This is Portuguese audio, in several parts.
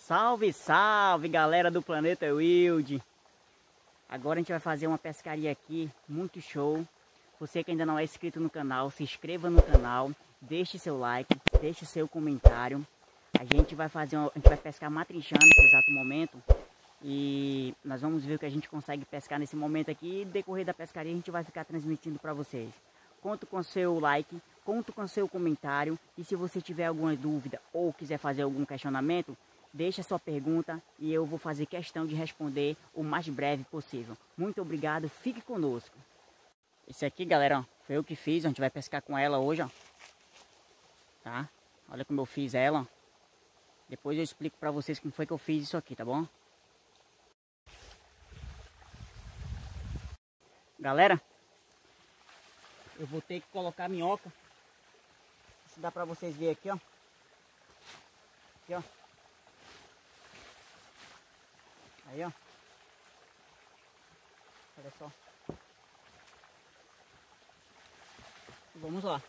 Salve, salve, galera do Planeta Wild. Agora a gente vai fazer uma pescaria aqui, muito show. Você que ainda não é inscrito no canal, se inscreva no canal, deixe seu like, deixe seu comentário. A gente vai pescar matrinchã nesse exato momento. E nós vamos ver o que a gente consegue pescar nesse momento aqui. E no decorrer da pescaria a gente vai ficar transmitindo para vocês. Conto com seu like, conto com seu comentário. E se você tiver alguma dúvida ou quiser fazer algum questionamento, deixa sua pergunta e eu vou fazer questão de responder o mais breve possível. Muito obrigado, fique conosco. Esse aqui, galera, ó, foi eu que fiz. A gente vai pescar com ela hoje, ó. Tá? Olha como eu fiz ela, ó. Depois eu explico pra vocês como foi que eu fiz isso aqui, tá bom? Galera, eu vou ter que colocar a minhoca. Se dá pra vocês verem aqui, ó. Aqui, ó. Aí, ó. Olha só. Vamos lá.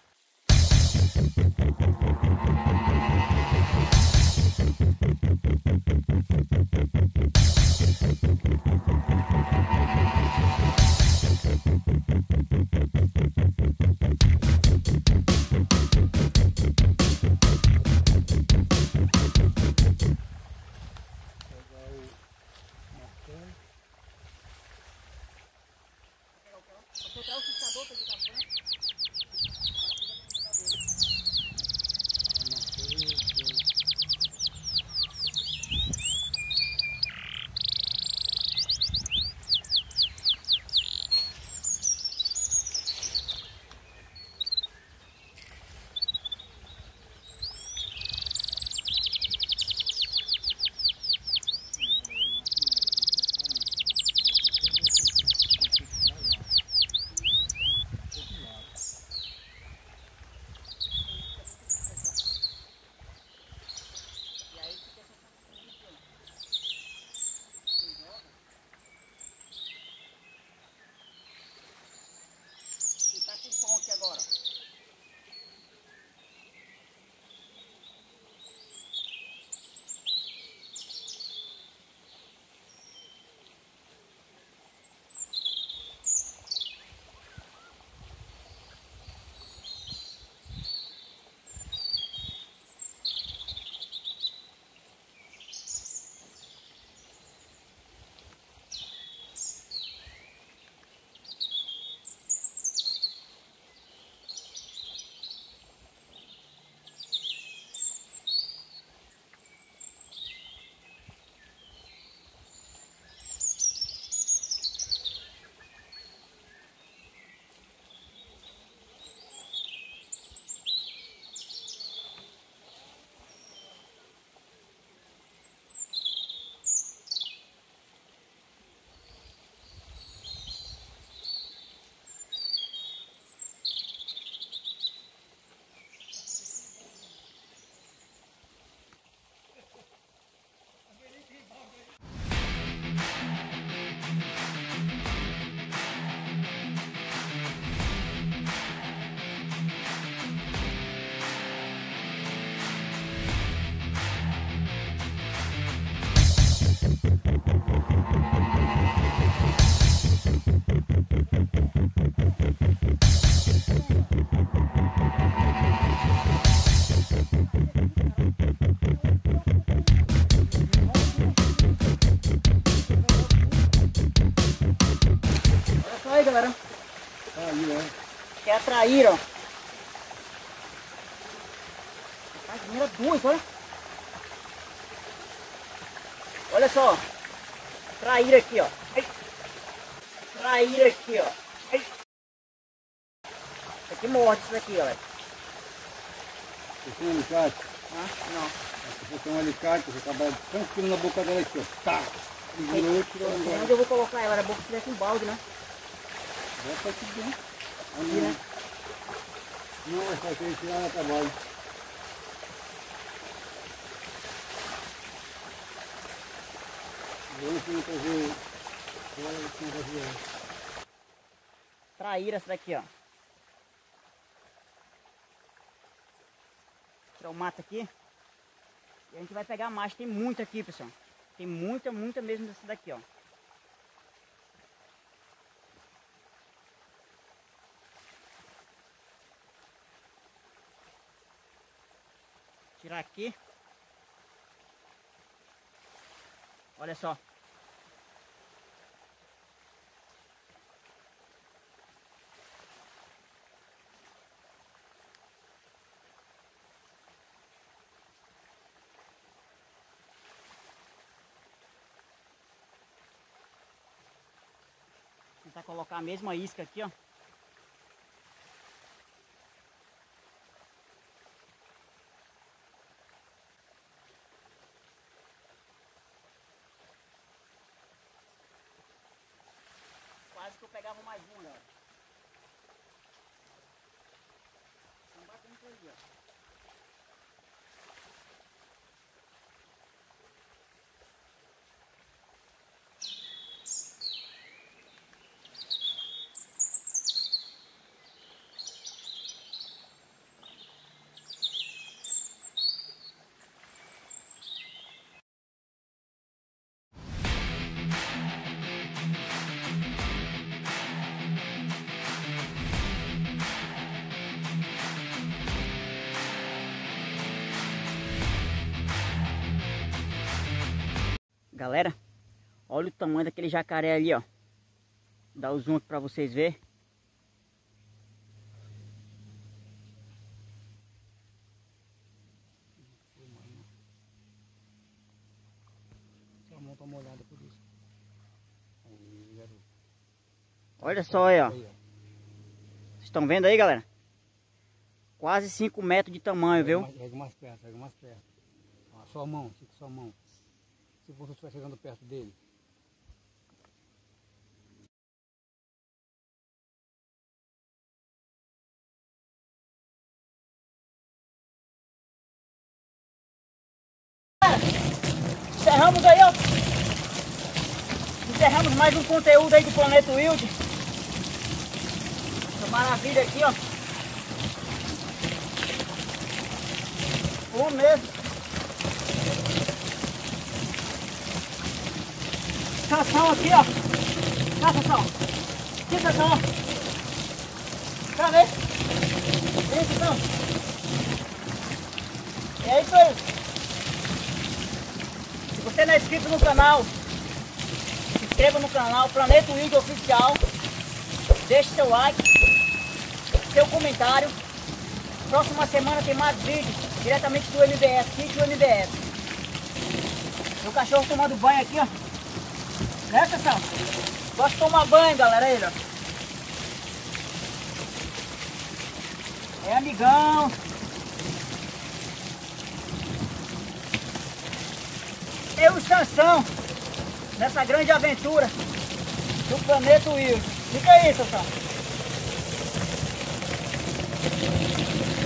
Aqui agora. Aí, galera. Aí, ó. Quer atrair, ó. A primeira duas, olha. Olha só. Trair aqui, ó. Ai. Trair aqui, ó. Ai. Isso aqui morde isso daqui, galera. Você tem um alicate? Ah, não. Se você tem um alicate, você acaba tranquilo na boca dela aqui, ó. Tá. E virou, tirou agora. Onde eu vou colocar ela? Era bom que tivesse um balde, né? Bota aqui dentro. Aqui, né? Não, essa aqui é tirar na trabalho. Vamos fazer. Traíra essa daqui, ó. Tirar o mato aqui. E a gente vai pegar mais, tem muita aqui, pessoal. Tem muita mesmo dessa daqui, ó. Tirar aqui. Olha só. Tentar colocar a mesma isca aqui, ó. Quase que eu pegava mais um, galera. Estão batendo por ali, ó. Galera, olha o tamanho daquele jacaré ali, ó. Dá o zoom aqui pra vocês verem. Olha só aí, ó. Vocês estão vendo aí, galera? Quase 5 metros de tamanho, viu? Pega mais perto, pega mais perto. Ó, sua mão, fica sua mão. Se você estiver chegando perto dele. Encerramos aí, ó. Encerramos mais um conteúdo aí do Planeta Wild. Essa maravilha aqui, ó. Bom mesmo. Cação aqui, ó. Cação. Que cação? Cadê? Vem, cação. É isso aí. Se você não é inscrito no canal, se inscreva no canal Planeta Wild Oficial. Deixe seu like, seu comentário. Próxima semana tem mais vídeos diretamente do MBS, sítio MBS. Meu cachorro tomando banho aqui, ó. Né, pessoal? Gosta de tomar banho, galera, aí, ó. É amigão. Eu e Sansão, nessa grande aventura do Planeta Wild. Fica aí, Sansão.